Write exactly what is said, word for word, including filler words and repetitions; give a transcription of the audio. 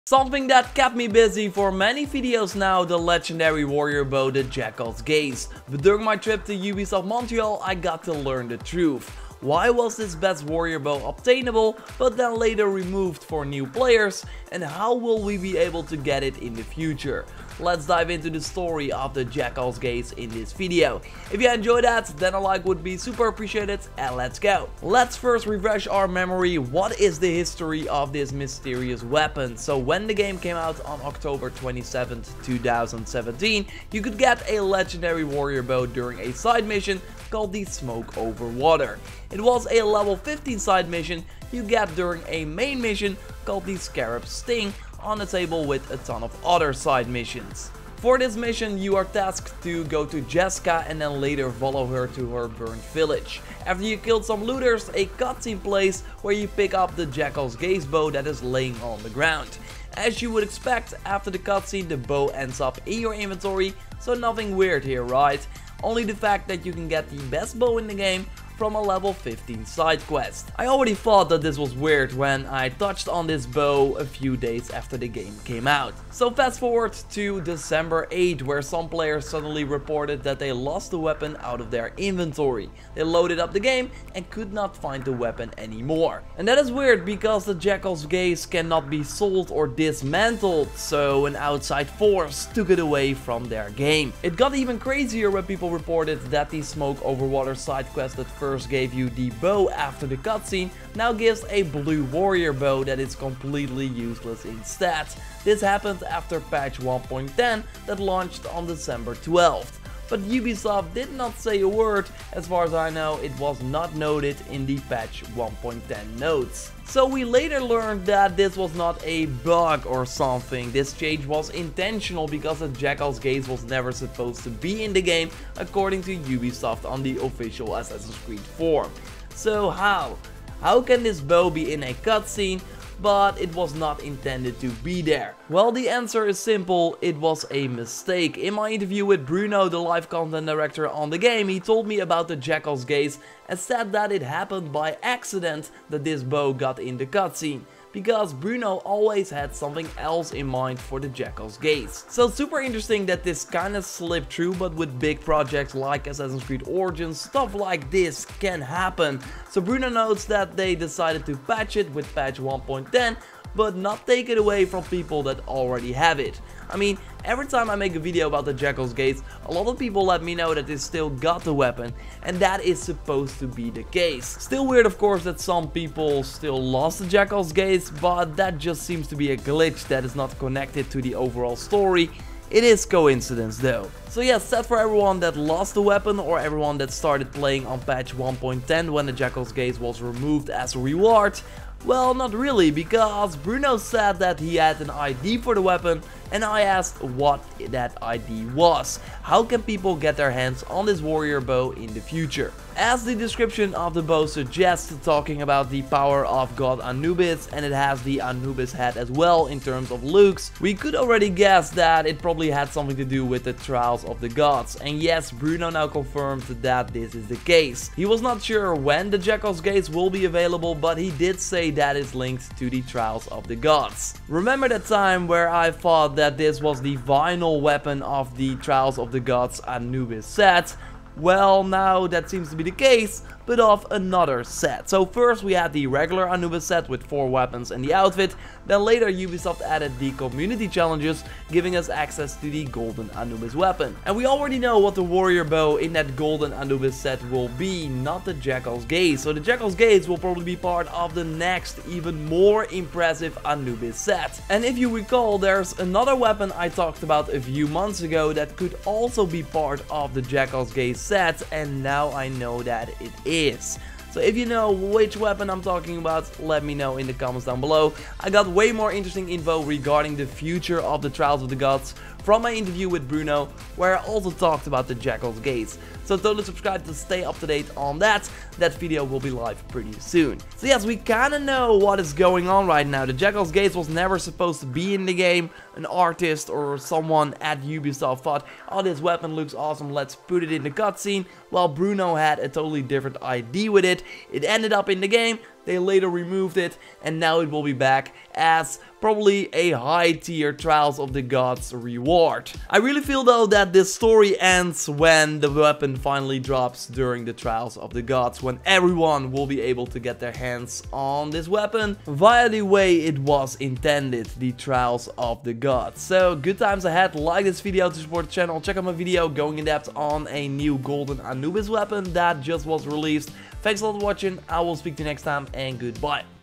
Something that kept me busy for many videos now, the legendary warrior bow, the Jackal's Gaze. But during my trip to Ubisoft Montreal, I got to learn the truth. Why was this best warrior bow obtainable, but then later removed for new players, and how will we be able to get it in the future? Let's dive into the story of the Jackal's Gaze in this video. If you enjoyed that, then a like would be super appreciated, and let's go. Let's first refresh our memory. What is the history of this mysterious weapon? So when the game came out on October twenty-seventh two thousand seventeen, you could get a legendary warrior bow during a side mission called the Smoke Over Water. It was a level fifteen side mission you get during a main mission called the Scarab Sting, on the table with a ton of other side missions. For this mission you are tasked to go to Jessica and then later follow her to her burnt village. After you killed some looters, a cutscene plays where you pick up the Jackal's Gaze bow that is laying on the ground. As you would expect, after the cutscene the bow ends up in your inventory, so nothing weird here, right? Only the fact that you can get the best bow in the game from a level fifteen side quest. I already thought that this was weird when I touched on this bow a few days after the game came out. So fast forward to December eighth, where some players suddenly reported that they lost the weapon out of their inventory. They loaded up the game and could not find the weapon anymore. And that is weird because the Jackal's Gaze cannot be sold or dismantled, so an outside force took it away from their game. It got even crazier when people reported that the Smoke Over Water side quest that first gave you the bow after the cutscene now gives a blue warrior bow that is completely useless instead. This happened after patch one point ten that launched on December twelfth. But Ubisoft did not say a word. As far as I know, it was not noted in the patch one point ten notes. So we later learned that this was not a bug or something. This change was intentional because the Jackal's Gaze was never supposed to be in the game, according to Ubisoft on the official Assassin's Creed forum. So how? How can this bow be in a cutscene, but it was not intended to be there? Well, the answer is simple, it was a mistake. In my interview with Bruno, the live content director on the game, he told me about the Jackal's Gaze and said that it happened by accident that this bow got in the cutscene, because Bruno always had something else in mind for the Jackal's Gaze. So super interesting that this kinda slipped through, but with big projects like Assassin's Creed Origins, stuff like this can happen. So Bruno notes that they decided to patch it with patch one point ten, but not take it away from people that already have it. I mean, every time I make a video about the Jackal's Gaze, a lot of people let me know that they still got the weapon, and that is supposed to be the case. Still weird of course that some people still lost the Jackal's Gaze, but that just seems to be a glitch that is not connected to the overall story. It is coincidence though. So yeah, sad for everyone that lost the weapon or everyone that started playing on patch one point ten when the Jackal's Gaze was removed as a reward. Well, not really, because Bruno said that he had an I D for the weapon, and I asked what that I D was. How can people get their hands on this warrior bow in the future? As the description of the bow suggests, talking about the power of God Anubis, and it has the Anubis head as well in terms of looks, we could already guess that it probably had something to do with the Trials of the Gods. And yes, Bruno now confirmed that this is the case. He was not sure when the Jackal's Gaze will be available, but he did say that is linked to the Trials of the Gods. Remember that time where I thought that this was the final weapon of the Trials of the Gods Anubis set? Well, now that seems to be the case, but of another set. So first we had the regular Anubis set with four weapons and the outfit, then later Ubisoft added the community challenges, giving us access to the golden Anubis weapon. And we already know what the warrior bow in that golden Anubis set will be, not the Jackal's Gaze. So the Jackal's Gaze will probably be part of the next, even more impressive Anubis set. And if you recall, there's another weapon I talked about a few months ago that could also be part of the Jackal's Gaze set, and now I know that it is. So if you know which weapon I'm talking about, let me know in the comments down below. I got way more interesting info regarding the future of the Trials of the Gods from my interview with Bruno, where I also talked about the Jackal's Gaze. So totally subscribe to stay up to date on that. That video will be live pretty soon. So yes, we kinda know what is going on right now. The Jackal's Gaze was never supposed to be in the game. An artist or someone at Ubisoft thought, oh, this weapon looks awesome, let's put it in the cutscene. While Bruno had a totally different idea with it. It ended up in the game, they later removed it, and now it will be back as probably a high tier Trials of the Gods reward. I really feel though that this story ends when the weapon finally drops during the Trials of the Gods, when everyone will be able to get their hands on this weapon via the way it was intended, the Trials of the Gods. So good times ahead. Like this video to support the channel, check out my video going in depth on a new golden Anubis weapon that just was released. Thanks a lot for watching, I will speak to you next time, and goodbye.